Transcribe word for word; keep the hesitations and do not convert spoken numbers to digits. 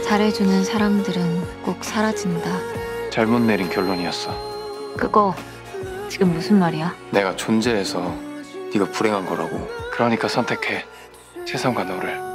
잘해주는 사람들은 꼭 사라진다. 잘못 내린 결론이었어. 그거 지금 무슨 말이야? 내가 존재해서 네가 불행한 거라고. 그러니까 선택해. 세상과 너를.